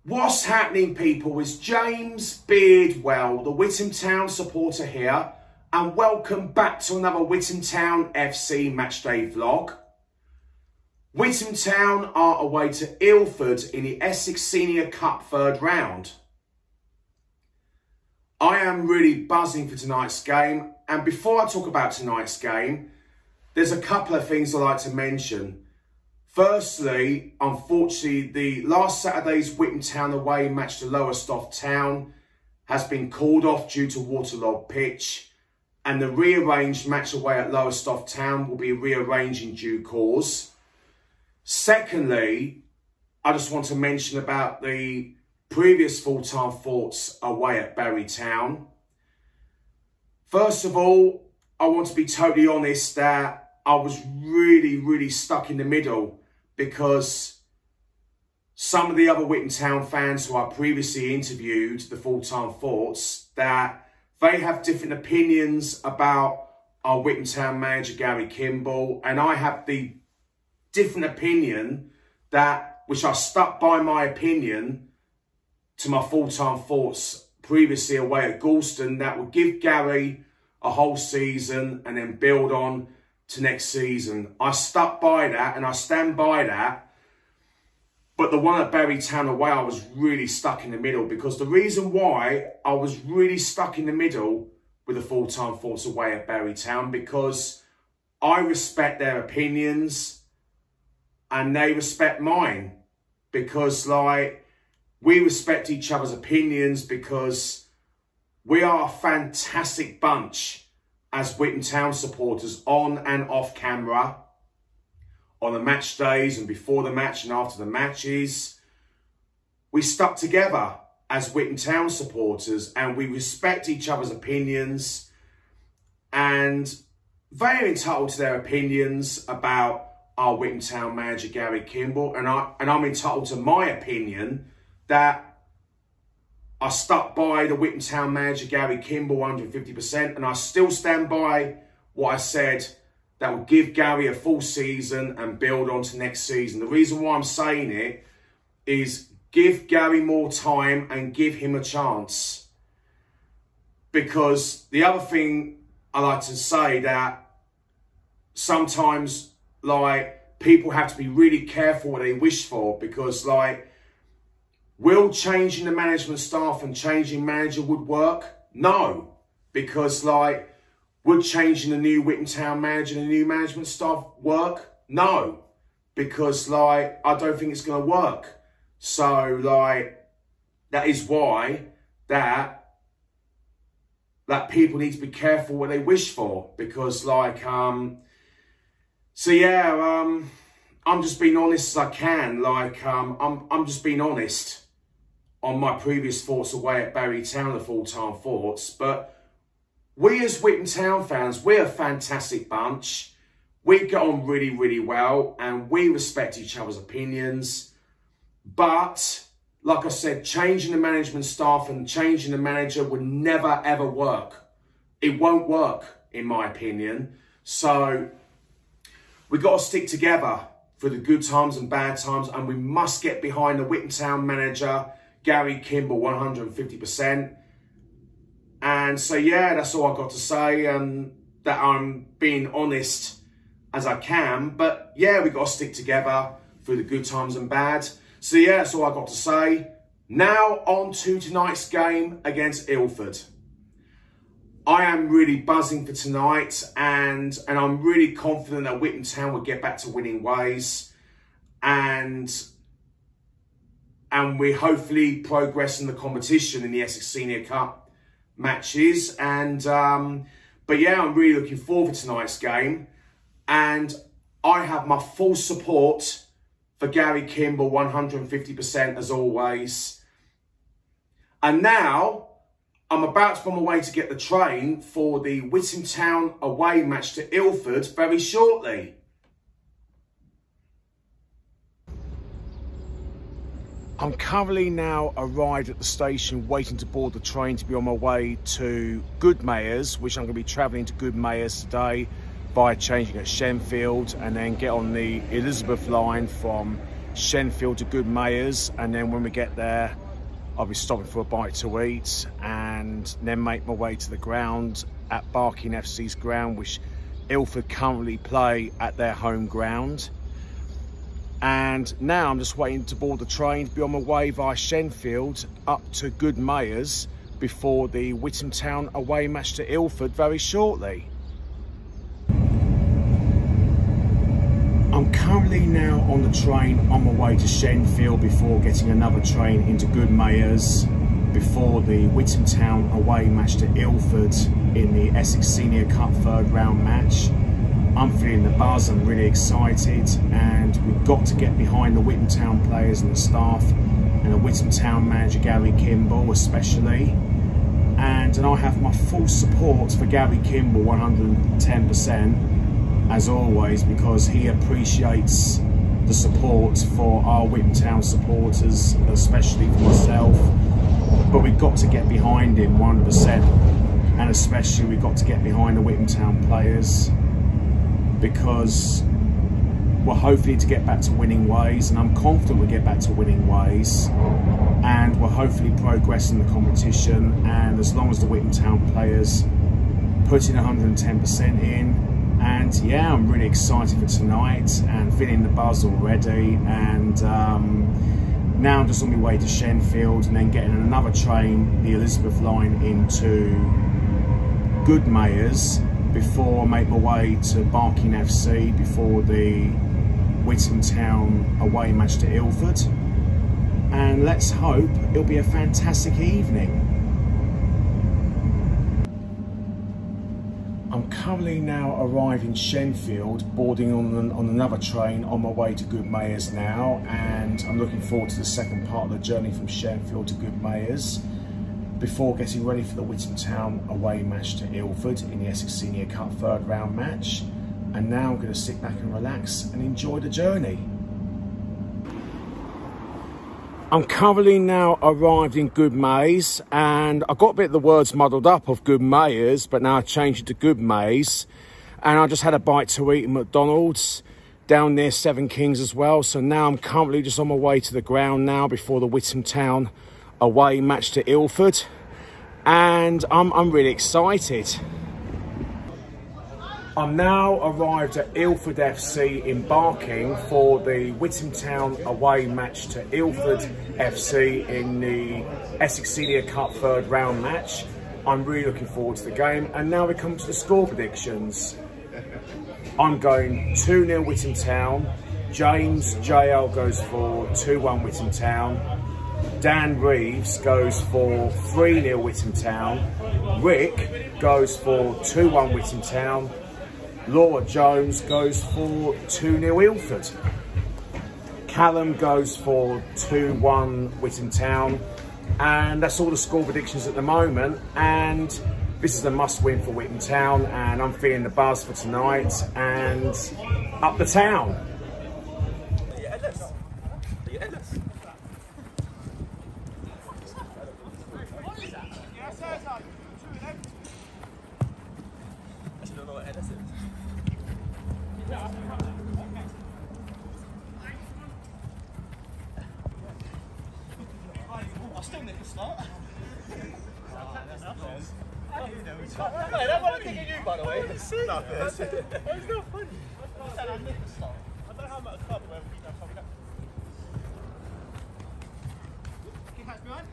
What's happening, people? Is James Beardwell, the Witham Town supporter here, and welcome back to another Witham Town FC matchday vlog. Witham Town are away to Ilford in the Essex Senior Cup third round. I am really buzzing for tonight's game, and before I talk about tonight's game, there's a couple of things I'd like to mention. Firstly, unfortunately, the last Saturday's Witham Town away match to Lowestoft Town has been called off due to waterlogged pitch, and the rearranged match away at Lowestoft Town will be rearranged in due course. Secondly, I just want to mention about the previous full-time thoughts away at Bury Town. First of all, I want to be totally honest that I was really stuck in the middle, because some of the other Witham Town fans who I previously interviewed, the full-time thoughts, that they have different opinions about our Witham Town manager Gary Kimball, and I have the different opinion which I stuck by my opinion to my full-time thoughts previously away at Galston, that would give Gary a whole season and then build on to next season. I stuck by that and I stand by that. But the one at Bury Town away, I was really stuck in the middle, because the reason why I was really stuck in the middle with the full-time thoughts away at Bury Town, because I respect their opinions and they respect mine, because we respect each other's opinions, because we are a fantastic bunch as Witham Town supporters, on and off camera, on the match days and before the match and after the matches. We stuck together as Witham Town supporters, and we respect each other's opinions, and they are entitled to their opinions about our Witham Town manager Gary Kimball, and I'm entitled to my opinion that I stuck by the Witham Town manager Gary Kimball 150%, and I still stand by what I said, that will give Gary a full season and build on to next season. The reason why I'm saying it is give Gary more time and give him a chance. Because the other thing I like to say, that sometimes people have to be really careful what they wish for, because will changing the management staff and changing manager would work? No, because would changing the new Witham Town manager and the new management staff work? No, because I don't think it's going to work. So that is why that people need to be careful what they wish for, because so yeah, I'm just being honest as I can. I'm just being honest on my previous thoughts away at Bury Town, the full-time thoughts. But we as Witham Town fans, we're a fantastic bunch. We get on really well, and we respect each other's opinions. But like I said, changing the management staff and changing the manager would never ever work. It won't work, in my opinion. So we got to stick together for the good times and bad times, and we must get behind the Witham Town manager Gary Kimball 150%. And so yeah, that's all I've got to say, that I'm being honest as I can. But yeah, we got to stick together through the good times and bad. So yeah, that's all I've got to say. Now on to tonight's game against Ilford. I am really buzzing for tonight, and I'm really confident that Witham Town will get back to winning ways, and we hopefully progress in the competition in the Essex Senior Cup matches. And but yeah, I'm really looking forward to tonight's game, and I have my full support for Gary Kimball 150% as always. And now I'm about to be on my way to get the train for the Witham Town away match to Ilford very shortly. I'm currently now arrived at the station, waiting to board the train to be on my way to Goodmayers, which I'm going to be travelling to Goodmayers today by changing at Shenfield, and then get on the Elizabeth line from Shenfield to Good Mayors, and then when we get there I'll be stopping for a bite to eat and then make my way to the ground at Barking FC's ground, which Ilford currently play at their home ground. And now I'm just waiting to board the train to be on my way via Shenfield up to Good Mayors before the Witham Town away match to Ilford very shortly. I'm currently now on the train on my way to Shenfield before getting another train into Good Mayors before the Witham Town away match to Ilford in the Essex Senior Cup third round match. I'm feeling the buzz, I'm really excited, and we've got to get behind the Witham Town players and the staff and the Witham Town manager Gary Kimball especially. And I have my full support for Gary Kimball 110%. As always, because he appreciates the support for our Witham Town supporters, especially for myself. But we've got to get behind him 100%, and especially we've got to get behind the Witham Town players, because we're hopefully to get back to winning ways, and I'm confident we'll get back to winning ways, and we're hopefully progressing the competition. And as long as the Witham Town players put in 110% in. And yeah, I'm really excited for tonight and feeling the buzz already. And now I'm just on my way to Shenfield and then getting another train, the Elizabeth line, into Good Mayors before I make my way to Barking FC before the Witham Town away match to Ilford. And let's hope it'll be a fantastic evening. I'm currently now arriving in Shenfield, boarding on another train on my way to Good Mayors now, and I'm looking forward to the second part of the journey from Shenfield to Good Mayors before getting ready for the Witham Town away match to Ilford in the Essex Senior Cup third round match. And now I'm going to sit back and relax and enjoy the journey. I'm currently now arrived in Good Mayors, and I got a bit of the words muddled up of Good Mayors, but now I changed it to Good Mayors. And I just had a bite to eat at McDonald's down near Seven Kings as well. So now I'm currently just on my way to the ground now before the Witham Town away match to Ilford, and I'm really excited. I'm now arrived at Ilford FC in Barking for the Witham Town away match to Ilford FC in the Essex Senior Cup third round match. I'm really looking forward to the game, and now we come to the score predictions. I'm going 2-0 Witham Town. James JL goes for 2-1 Witham Town. Dan Reeves goes for 3-0 Witham Town. Rick goes for 2-1 Witham Town. Laura Jones goes for 2-0 Ilford. Callum goes for 2-1 Witham Town. And that's all the score predictions at the moment. And this is a must-win for Witham Town, and I'm feeling the buzz for tonight. And up the town. Mate, that wasn't thinking you, by the way. It's not funny. I said I nicked the slot. I don't know how I'm at a club where we don't fucking up. Kick outs behind.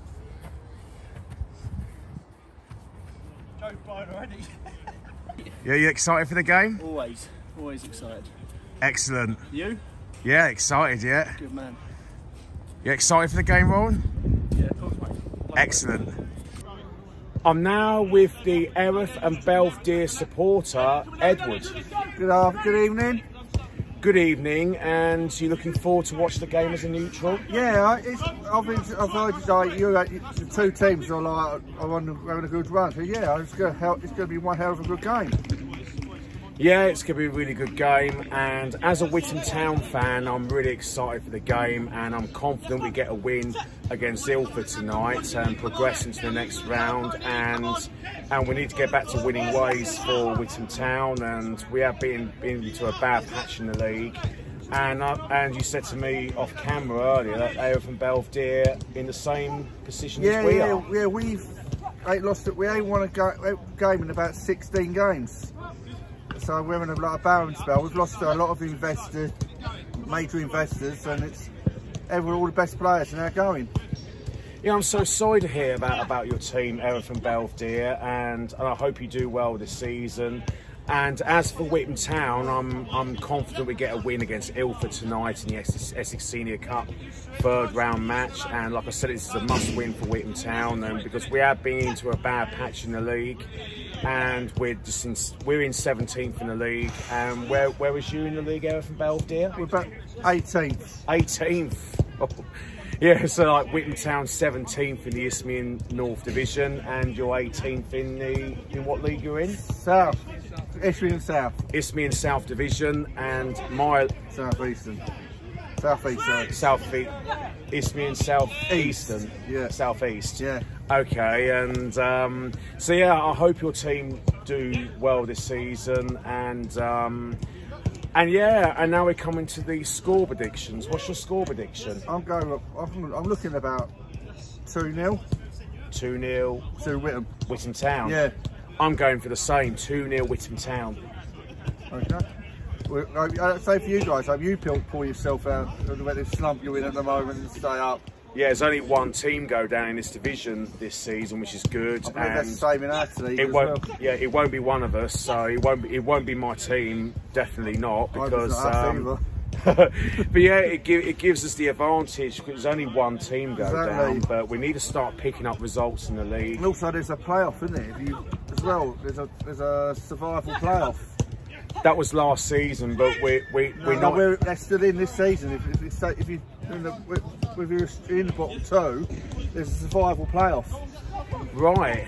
Joe Bryan already. Yeah, you excited for the game? Always excited. Excellent. You? Yeah, excited, yeah. Good man. You excited for the game, Rowan? Yeah, of course, mate. Excellent. I'm now with the Erith and Belvedere supporter, Edward. Good evening. Good evening, and you looking forward to watch the game as a neutral? Yeah, I've heard like the two teams are having a good run. So yeah, it's going to be one hell of a good game. Yeah, it's going to be a really good game, and as a Witham Town fan, I'm really excited for the game, and I'm confident we get a win against Ilford tonight and progress into the next round. And we need to get back to winning ways for Witham Town, and we have been into a bad patch in the league, And you said to me off camera earlier that they were from Belvedere in the same position as we are. Yeah, we ain't won a game in about 16 games. So we're in a barren spell. We've lost to a lot of investors, major investors, and it's all the best players are now going. Yeah, I'm so sorry to hear about your team, Aaron from Belvedere, and I hope you do well this season. And as for Witham Town, I'm confident we get a win against Ilford tonight in the Essex Senior Cup third round match. And like I said, this is a must win for Witham Town, and because we have been into a bad patch in the league, and we're in 17th in the league. And where was you in the league, Aaron from Belvedere? We're about 18th. 18th. Oh. Yeah, so like Witham Town 17th in the Isthmian North Division, and you're 18th in what league you're in? South. Isthmian South. Isthmian South Division, and my Southeastern. Southeast, sorry. Southeast. Isthmian Southeastern. Yeah. Southeast. Yeah. Okay, and so yeah, I hope your team do well this season, and yeah, and now we're coming to the score predictions. What's your score prediction? I'm looking about 2-0. 2-0 to Witham. Witham Town. Yeah. I'm going for the same, 2-0 Witham Town. Okay. Well, I'd say for you guys, hope you pull yourself out of the slump you're in at the moment and stay up. Yeah, there's only one team go down in this division this season, which is good. I believe that's the same in our league it as won't. well. Yeah, it won't be one of us, so it won't be my team. Definitely not, because. But yeah, it gives us the advantage because there's only one team go down. But we need to start picking up results in the league. And also, there's a playoff, isn't there? There's a survival playoff. That was last season, but we're not. They're still in this season. If you're in the bottom two, there's a survival playoff. Right.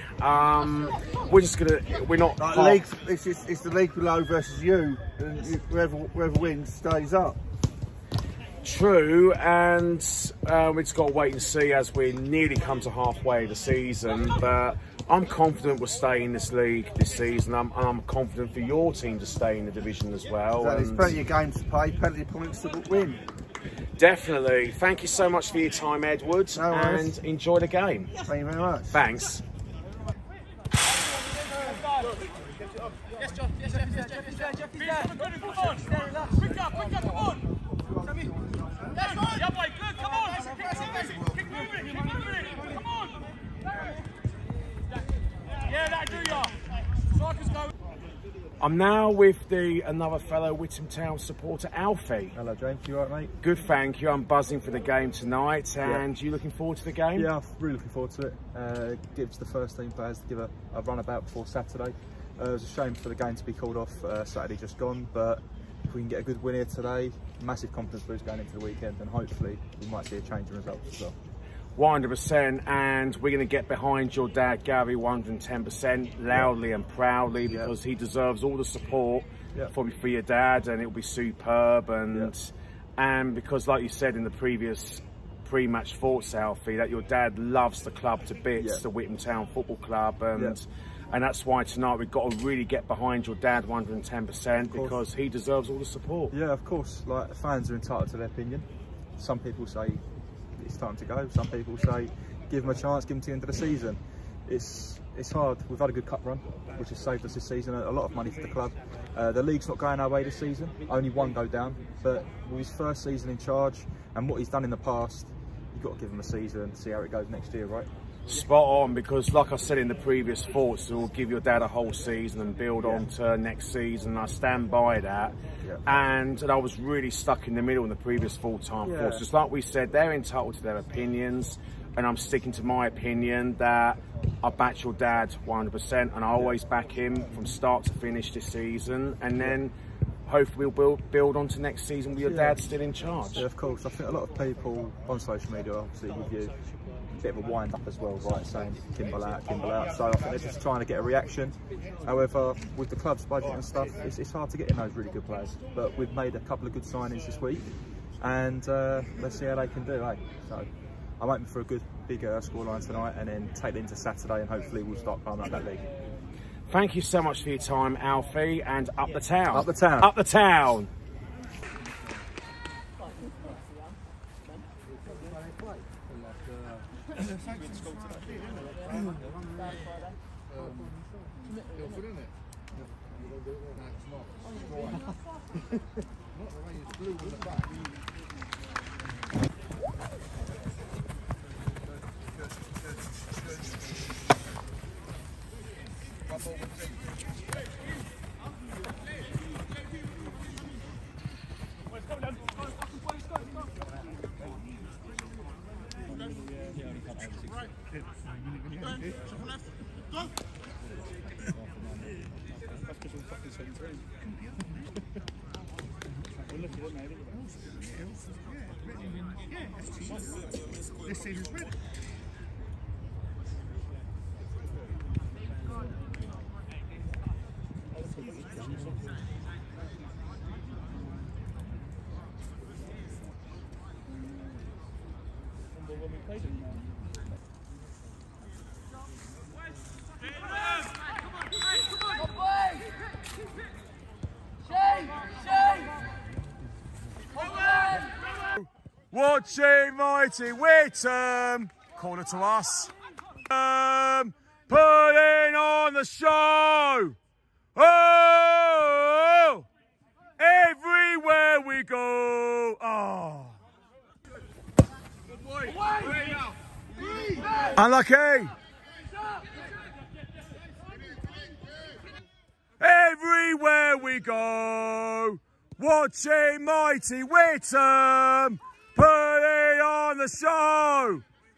We're not. Like it's the league below versus you, and whoever wins stays up. True, and we've just got to wait and see as we nearly come to halfway of the season. But I'm confident we'll stay in this league this season. I'm confident for your team to stay in the division as well. There's plenty of games to play, plenty of points to win. Definitely. Thank you so much for your time, Edward, and enjoy the game. Thank you very much. Thanks. Yes, John. Yes, Jeff. He's there. Come on. Quick up, come on. Yes, boy. Yeah, boy, good. Come on. Keep moving. Come on. Yeah, that do ya. Strikers go. I'm now with another fellow Witham Town supporter, Alfie. Hello, James. You alright, mate? Good, thank you. I'm buzzing for the game tonight. And you looking forward to the game? Yeah, I'm really looking forward to it. It gives the first team players to give a run about before Saturday. It was a shame for the game to be called off Saturday just gone, but if we can get a good win here today, massive confidence boost going into the weekend, and hopefully we might see a change in results as well. 100%, and we're going to get behind your dad, Gary, 110%, loudly and proudly, because he deserves all the support for your dad, and it'll be superb. And because, like you said in the previous pre-match thoughts, Alfie, that your dad loves the club to bits, the Witham Town Football Club, and that's why tonight we've got to really get behind your dad 110%, because he deserves all the support. Yeah, of course. Like, the fans are entitled to their opinion. Some people say it's time to go. Some people say give him a chance, give him to the end of the season. It's hard. We've had a good cup run, which has saved us this season, a lot of money for the club. The league's not going our way this season, only one go down, but with his first season in charge and what he's done in the past, you've got to give him a season and see how it goes next year, right? Spot on, because like I said in the previous thoughts, we'll give your dad a whole season and build on to next season, and I stand by that. And I was really stuck in the middle in the previous full-time thoughts. Just like we said, they're entitled to their opinions, and I'm sticking to my opinion that I back your dad 100%, and I always back him from start to finish this season, and then hopefully we'll build on to next season with your dad still in charge. Yeah, of course. I think a lot of people on social media, obviously with you, a bit of a wind up as well, right, saying Kimball out. So I think they're just trying to get a reaction. However, with the club's budget and stuff, it's hard to get in those really good players. But we've made a couple of good signings this week, and let's see how they can do, eh? So I'm hoping for a good big scoreline tonight, and then take it into Saturday, and hopefully we'll start climbing up that league. Thank you so much for your time, Alfie, and up the town. Up the town. Up the town. Ilford, isn't it? No, it's not. It's dry. Not the way it's blue on the back. This season's ready. Watching mighty Witham, corner to us. Putting on the show. Oh, everywhere we go. Oh, unlucky. Everywhere we go. Watching mighty Witham. Putting on the show.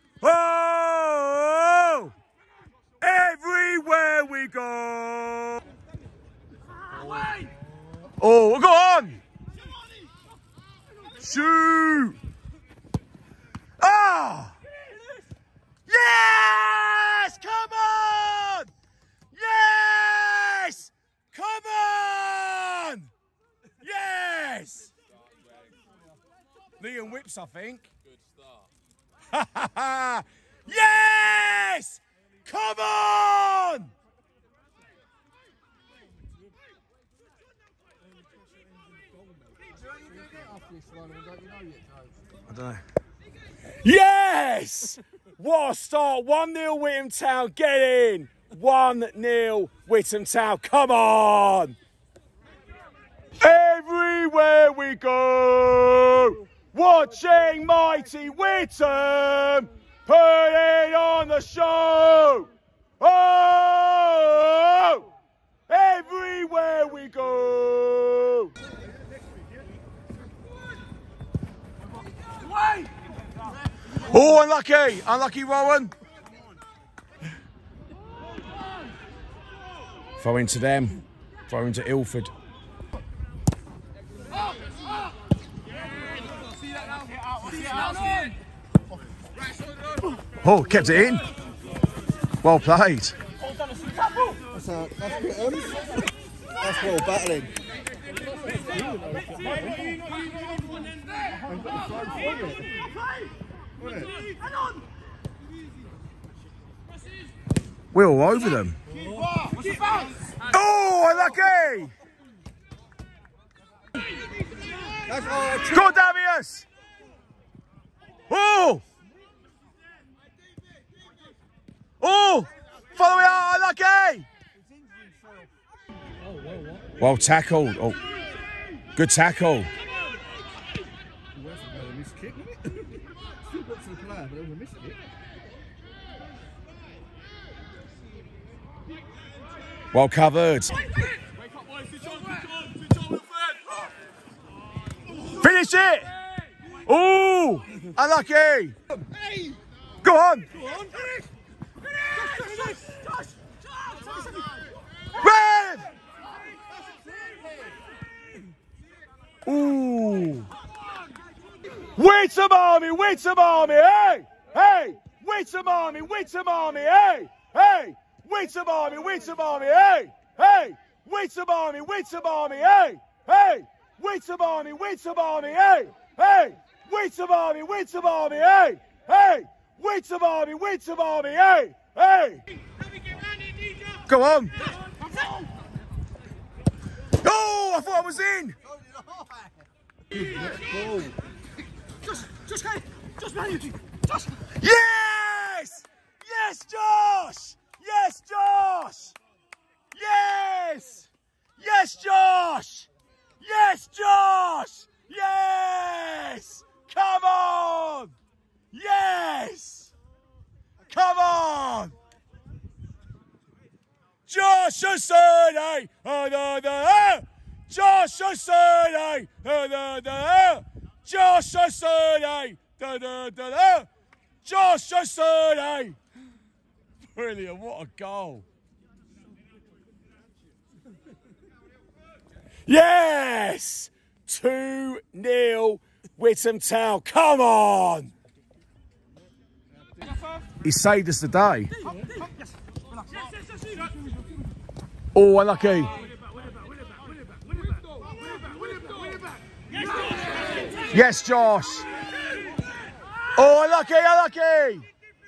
Oh, everywhere we go. Oh, go on. Shoot. Ah. Yes, come on. Yes, come on. Yes. Liam Whips, I think. Good start. Yes! Come on! I don't know. Yes! What a start. 1-0 Witham Town. Get in. 1-0 Witham Town. Come on! Everywhere we go. Watching mighty Witham, putting on the show. Oh, everywhere we go. Oh, unlucky, unlucky Rowan. Throw into them, throw into Ilford. Oh, kept it in. Well played. That's Witham. That's well battling. We're all over them. Oh, unlucky! Go, Davius! Oh! Oh! Follow it out, unlucky! Well tackled. Oh, good tackle. Well covered. Finish it! Oh! Unlucky! Go on! Red! Ooh! Witham Army! Witham Army! Hey! Hey! Witham Army! Witham Army! Hey! Hey! Witham Army! Witham Army! Hey! Hey! Witham Army! Witham Army! Hey! Hey! Witham Army! Witham Army! Hey! Hey! Witham Army! Witham Army! Hey! Hey! Witham Army! Witham Army! Hey! Hey! Go on! Oh! I thought I was in! Just, man, just. Yes! O'Surney, Josh O'Surney, Josh O'Surney, Josh O'Surney. Brilliant, what a goal. Yes! 2-0 Witham Town, come on! He saved us the day. Oh, unlucky. Yes, Josh. Oh, unlucky, unlucky.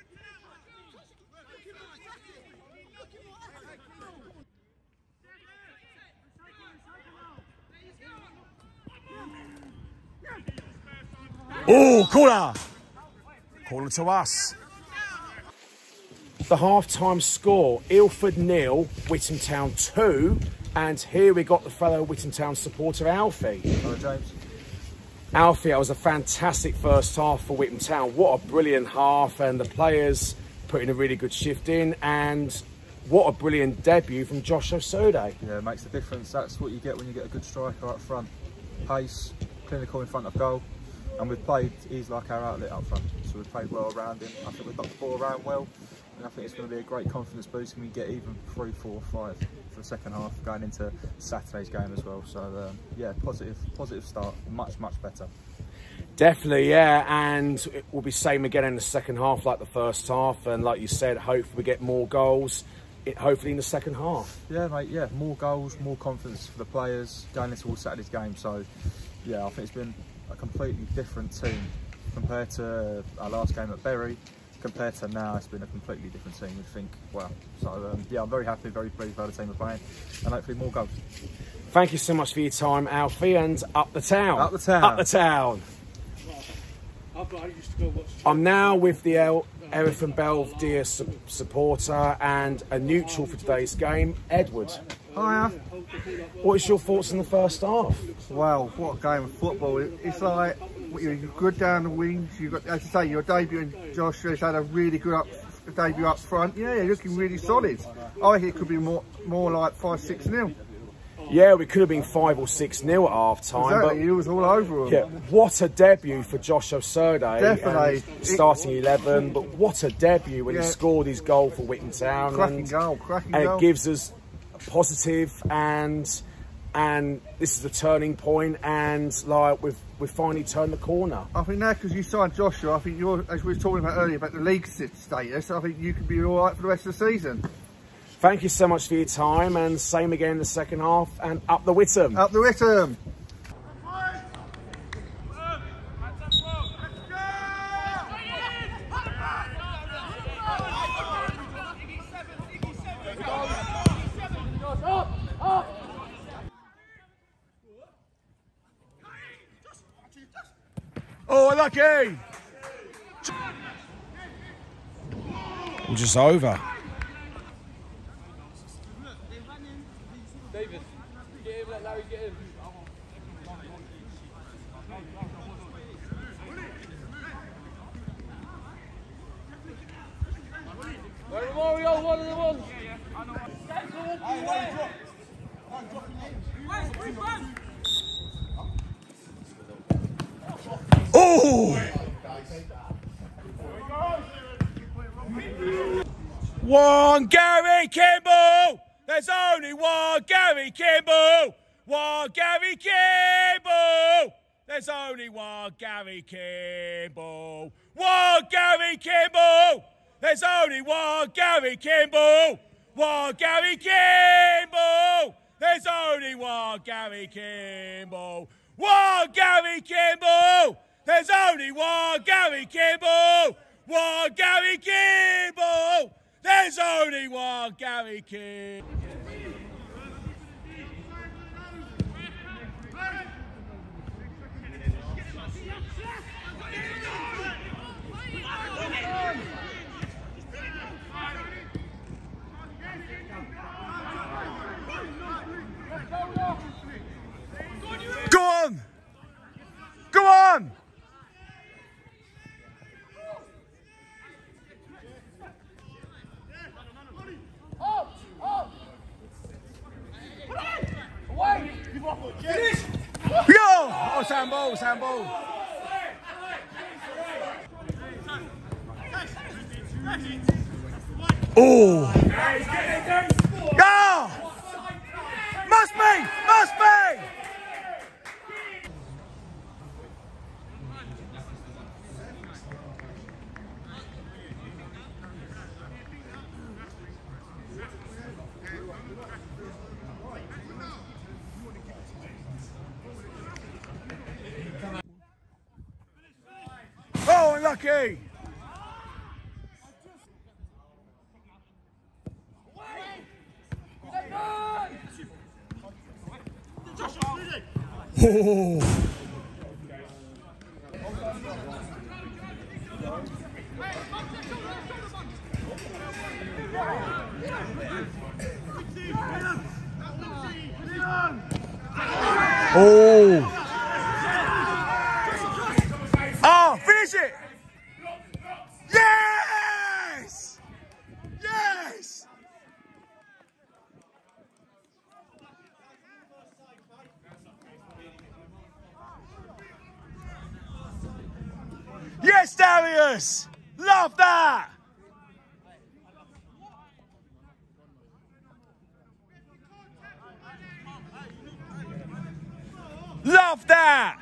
Oh, corner. Corner to us. The half-time score, Ilford 0, Witham Town 2. And here we got the fellow Witham Town supporter, Alfie. Hello, James. Alfie, that was a fantastic first half for Witham Town. What a brilliant half, and the players putting a really good shift in. And what a brilliant debut from Josh O'Surney. Yeah, it makes a difference. That's what you get when you get a good striker up front. Pace, clinical in front of goal. And we've played, he's like our outlet up front. So we've played well around him. I think we've got the ball around well. And I think it's going to be a great confidence boost when we get even 3, 4, 5 for the second half going into Saturday's game as well. So yeah, positive start, much better. Definitely, yeah, and it will be same again in the second half like the first half. And like you said, hopefully we get more goals, hopefully in the second half. Yeah, mate, yeah, more goals, more confidence for the players going into all Saturday's game. So yeah, I think it's been a completely different team compared to our last game at Bury. Compared to now, it's been a completely different team, we think. Well, so yeah, I'm very happy, very pleased with how the team are playing, and hopefully more goals. Thank you so much for your time, Alfie, and up the town. Up the town. Up the town. I'm now with the Erith and Belvedere supporter and a neutral for today's game, Edward. Hiya. What is your thoughts on the first half? Wow, what a game of football. It's like, you're good down the wings. You've got, as you say, your debut, and Josh has had a really good debut up front. Yeah, you're looking really solid. I think it could be more like 5-6-0. Yeah, we could have been 5 or 6-0 at half time. Exactly, but he was all over him. Yeah, what a debut for Josh O'Surney. Definitely. Starting 11, but what a debut when he scored his goal for Witham Town. Cracking goal. And it gives us a positive, and this is the turning point, and like we've finally turned the corner. I think now, because you signed Joshua, I think you're, as we were talking about earlier about the league status, I think you could be all right for the rest of the season. Thank you so much for your time, and same again in the second half, and up the Witham. Up the Witham. Oh, lucky! We're just over. David, get him, let Larry get him. Mario, one of the ones. Oh! One Gary Kimball! There's only one Gary Kimball! One Gary Kimball! There's only one Gary Kimball! One Gary Kimball! There's only one Gary Kimball! One Gary Kimball! There's only one Gary Kimball! One Gary Kimball! There's only one Gary Kimball! One Gary Kimball! There's only one Gary Kimball! Go on! Go on! Yo! Oh, handball, handball. Oh! Go! Must be! Must be! Oh, unlucky! Oh. Oh. Oh, finish it! Yes! Yes! Yes, Darius! Love that! Love that!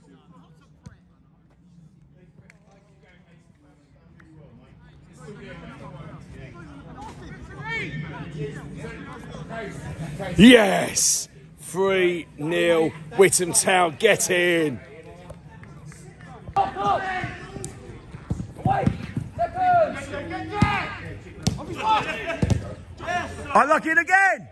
Yes! 3-0, Witham Town, get in! Unlucky it again!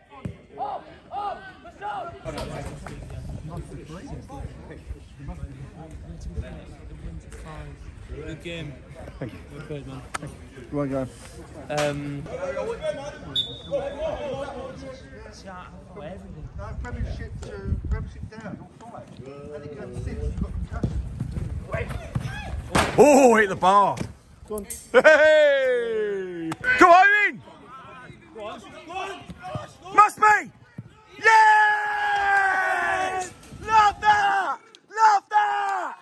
Good game. Thank you. Good man. You want to go? Premiership to Premiership down, all 5. And it goes 6, you've got concussion. Oh, hit the bar! Go on. Hey! Go on in! Must be! Yes! Love that! Love that!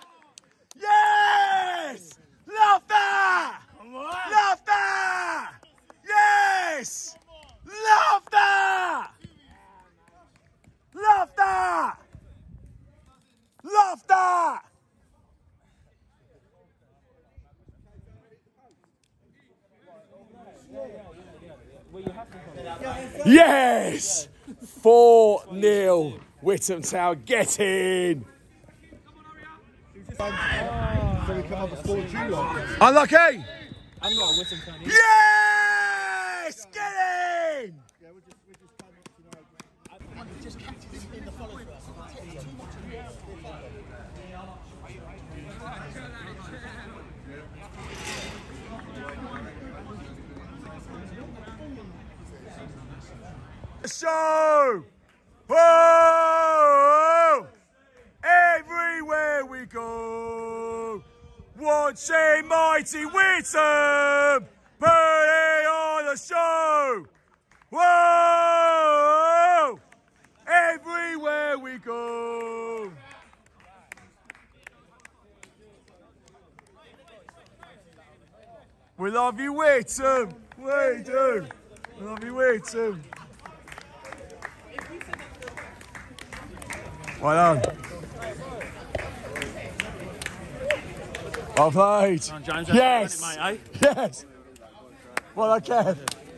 Yes! Love that! Love that! Yes! Love that! Love that! Love that! Yes! 4-0, Witham Town, get in! So we come up before July. Unlucky! I'm not a Witham fan. Yes! Get in! Yeah, we just came up tonight. Just kept it in the follow for us. It's too much Show! Whoa! Everywhere we go, watching mighty Witham, putting on a show! Whoa! Everywhere we go. We love you, Witham. We do. We love you, Witham. Well done. Well played. James, Yes. mate, eh? Yes. Well done, Kev.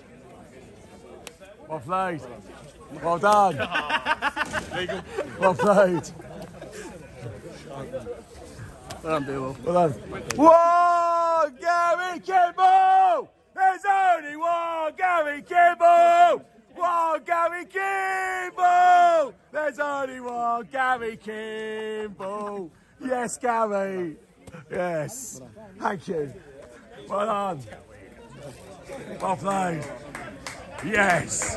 Well played. Well done. Well played. Well done, Bill. Well done. One Gary Kimball! There's only one Gary Kimball! One Gary Kimball! There's only one Gary Kimball! Yes, Gary! Yes. Thank you. Well done. Well played. Yes.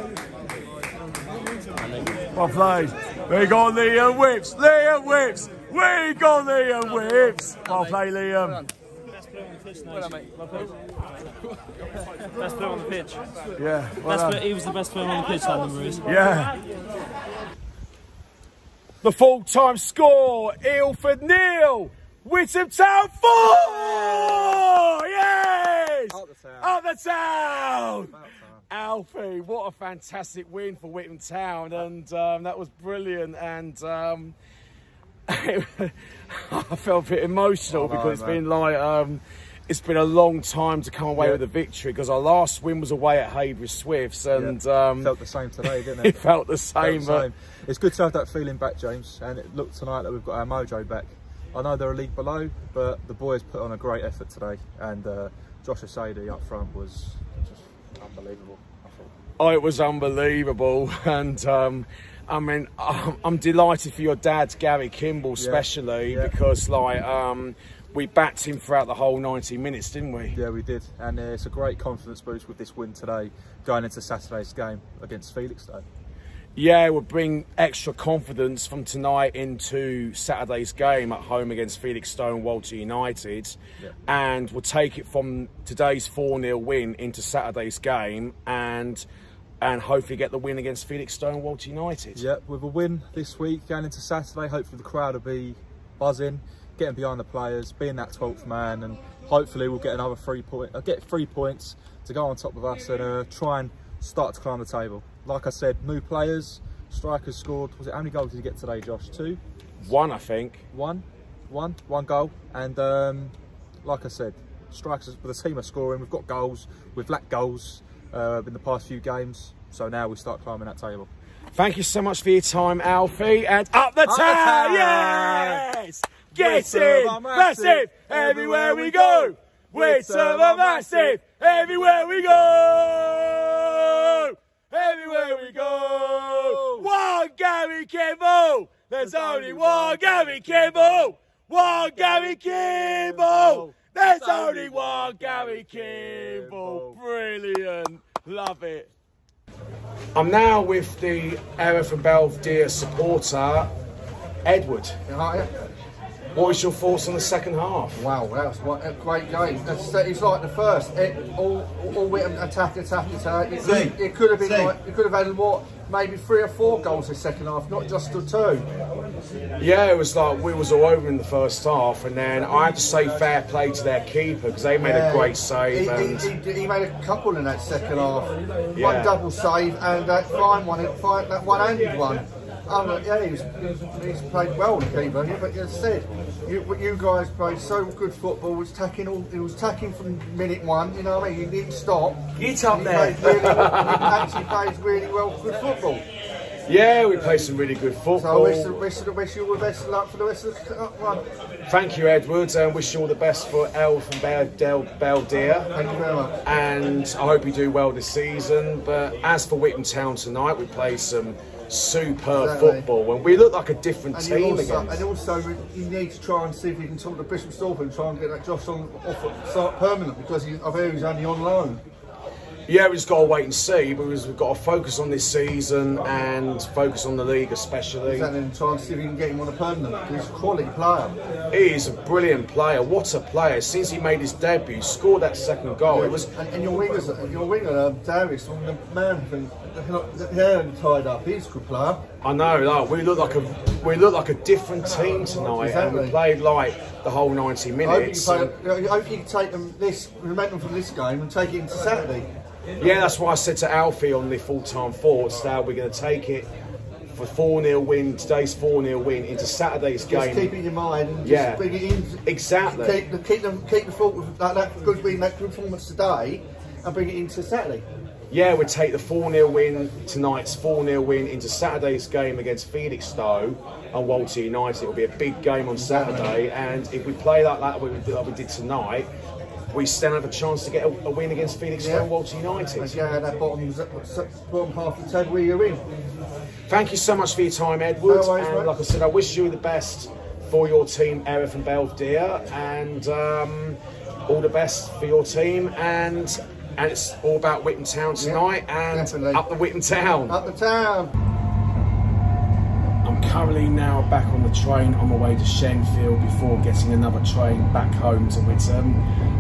Well played. We got Liam Whips. Liam Whips. We got Liam Whips. Well played, Liam. Best player on the pitch, well done, mate. Well played. Best player on the pitch. Yeah. Well done. He was the best player on the pitch, that number is. Yeah. The full-time score, Ilford 0, Witham Town 4! Yes! Up the town! Alfie, what a fantastic win for Witham Town, and that was brilliant, and I felt a bit emotional because it's been like it's been a long time to come away with a victory, because our last win was away at Haverford Swifts, and felt the same today, didn't it? It felt the same. It's good to have that feeling back, James, and it looked tonight that we've got our mojo back. I know they're a league below, but the boys put on a great effort today, and Josh Asadi up front was just unbelievable, I thought. Oh, it was unbelievable, and I mean, I'm delighted for your dad, Gary Kimball, especially, because like we backed him throughout the whole 90 minutes, didn't we? Yeah, we did, and it's a great confidence boost with this win today, going into Saturday's game against Felixstowe. Yeah, we'll bring extra confidence from tonight into Saturday's game at home against Felixstowe and Walter United, and we'll take it from today's 4-0 win into Saturday's game, and hopefully get the win against Felixstowe and Walter United. Yeah, with a win this week going into Saturday, hopefully the crowd will be buzzing, getting behind the players, being that 12th man, and hopefully we'll get another 3 points to go on top of us and try and start to climb the table. Like I said, new players, strikers scored. Was it, how many goals did you get today, Josh? 2? 1, I think. One goal. And like I said, strikers with the team are scoring. We've got goals. We've lacked goals in the past few games. So now we start climbing that table. Thank you so much for your time, Alfie. And up the town! Yes! Get in! Massive! Everywhere we go! Witham massive! Everywhere we go! Everywhere we go! One Gary Kimball! There's only one Gary Kimball! One Gary Kimball! There's only one Gary Kimball! Brilliant! Love it! I'm now with the Hereford Belvedere supporter, Edward. What was your thoughts on the second half? Wow, that was a great game. It's like the first. All Witham attack. It could have been like, it could have had more, maybe 3 or 4 goals in the second half, not just the 2. Yeah, it was like we was all over in the first half, and then I had to say fair play to their keeper because they made a great save. He made a couple in that second half. One double save and that that one-handed one. He's played well, the keeper. But as I said, you guys played so good football. It was attacking from minute 1. You know what I mean? You didn't stop. Get up there. He actually plays really well, good football. Yeah, we played some really good football. So I wish you all the best of luck for the rest of the run. Thank you, Edwards, and wish you all the best for Elf and Belvedere. Thank you very much. And I hope you do well this season. But as for Witham Town tonight, we played some superb football, and we look like a different team again. And also, you need to try and see if you can talk to Bishop Storp and try and get that Josh on start permanent, because I've heard he's only on loan. Yeah, we've just got to wait and see, because we've got to focus on this season and focus on the league especially. Exactly, and try and see if we can get him on a permanent. He's a quality player. He is a brilliant player. What a player. Since he made his debut, scored that second goal. Yeah, it was. And your winger, Darius, from the man thing, the hair tied up, he's a good player. I know, like, we look like a different team tonight, and we played like the whole 90 minutes. I hope you can take this momentum from this game and take it into Saturday. Yeah, that's why I said to Alfie on the full-time thoughts that we're going to take it for 4-0 win, today's 4-0 win into Saturday's game. Just keep it in your mind and just bring it in. Exactly. Keep the thought like that, because we make good performance today, and bring it into Saturday. Yeah, we'll take the 4-0 win, tonight's 4-0 win into Saturday's game against Felixstowe and Walter United. It'll be a big game on Saturday, and if we play like we did tonight, we still have a chance to get a win against Felixstowe and Walter United. Yeah, that bottom half of the table where you're in. Thank you so much for your time, Edward. No worries, and like I said, I wish you the best for your team, Hereford and Belvedere, and all the best for your team. And it's all about Witham Town tonight, and definitely. Up the Witham Town. Up the town. I'm currently now back on the train on my way to Shenfield before getting another train back home to Witham.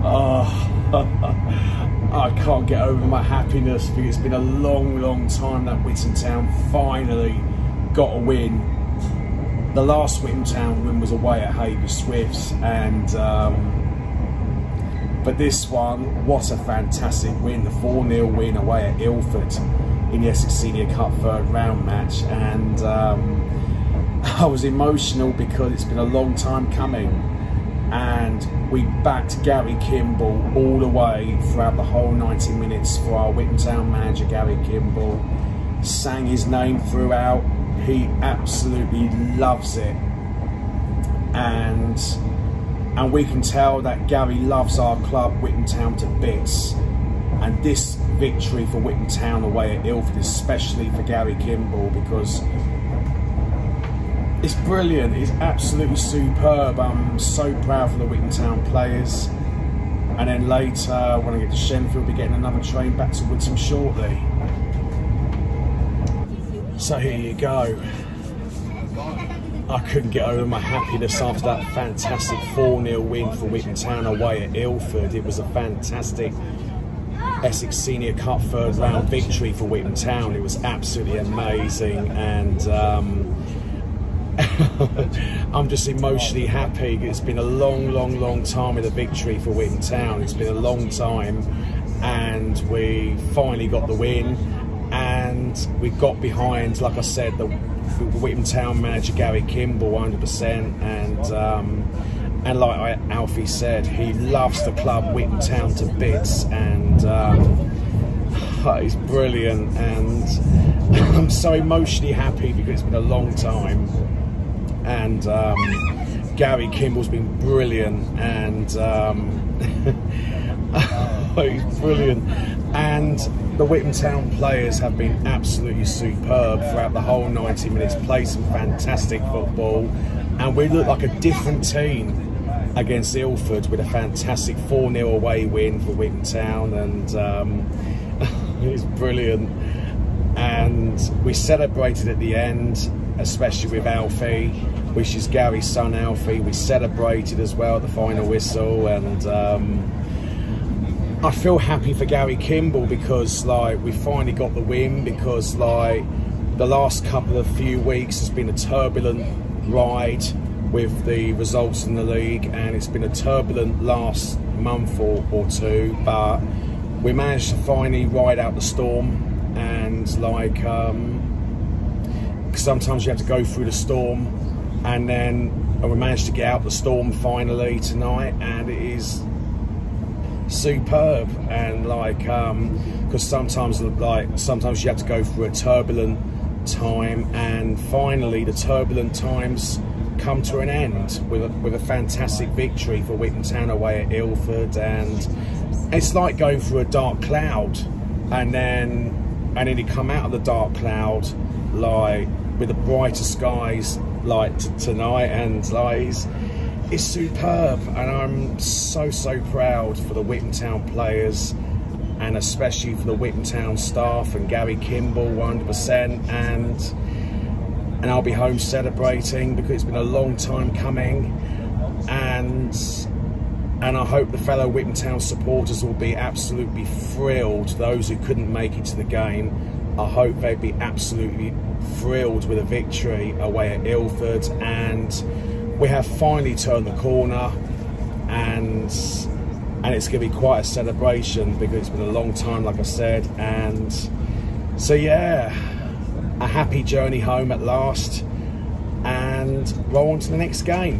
I can't get over my happiness, because it's been a long time that Witham Town finally got a win the last Witham Town win was away at Havey Swifts, and but this one, what a fantastic win, the 4-0 win away at Ilford in the Essex Senior Cup third round match. And I was emotional because it's been a long time coming, and we backed Gary Kimball all the way throughout the whole 90 minutes for our Witham Town manager, Gary Kimball. Sang his name throughout. He absolutely loves it, and we can tell that Gary loves our club, Witham Town, to bits. And this victory for Witham Town away at Ilford, especially for Gary Kimball, because it's brilliant. It's absolutely superb. I'm so proud for the Witham Town players. And then later, when I get to Shenfield, we'll be getting another train back to Witham shortly. So here you go. I couldn't get over my happiness after that fantastic 4-0 win for Witham Town away at Ilford. It was a fantastic Essex Senior Cup third round victory for Witham Town. It was absolutely amazing, and I'm just emotionally happy. It's been a long time with a victory for Witham Town. It's been a long time, and we finally got the win, and we got behind, like I said, the Witham Town manager Gary Kimball 100%, and like Alfie said, he loves the club Witham Town to bits, and he's brilliant, and I'm so emotionally happy because it's been a long time, and Gary Kimball's been brilliant, and he's brilliant, and the Witham Town players have been absolutely superb throughout the whole 90 minutes, played some fantastic football, and we look like a different team against Ilford with a fantastic 4-0 away win for Witham Town, and it's brilliant. And we celebrated at the end, especially with Alfie, which is Gary's son Alfie. We celebrated as well at the final whistle, and I feel happy for Gary Kimball because like we finally got the win, because like the last few weeks has been a turbulent ride with the results in the league, and it's been a turbulent last month or two, but we managed to finally ride out the storm. And like sometimes you have to go through the storm, and we managed to get out the storm finally tonight, and it is superb. And like because sometimes you have to go through a turbulent time, and finally the turbulent times come to an end with a fantastic victory for Witham Town away at Ilford. And it's like going through a dark cloud, and then you come out of the dark cloud like with the brighter skies like tonight, and like it's superb. And I'm so proud for the Witham Town players, and especially for the Witham Town staff and Gary Kimball 100%, and I'll be home celebrating because it's been a long time coming, and I hope the fellow Witham Town supporters will be absolutely thrilled. Those who couldn't make it to the game, I hope they'd be absolutely thrilled with a victory away at Ilford. And we have finally turned the corner, and it's going to be quite a celebration because it's been a long time, like I said. And so yeah, a happy journey home at last, and roll on to the next game.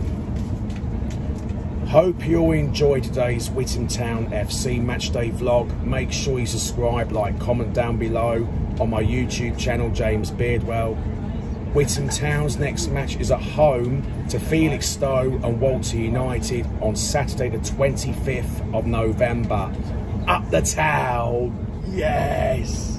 Hope you all enjoyed today's Witham Town FC matchday vlog. Make sure you subscribe, like, comment down below on my YouTube channel, James Beardwell. Witham Town's next match is at home to Felixstowe and Walter United on Saturday the 25th of November. Up the town, yes!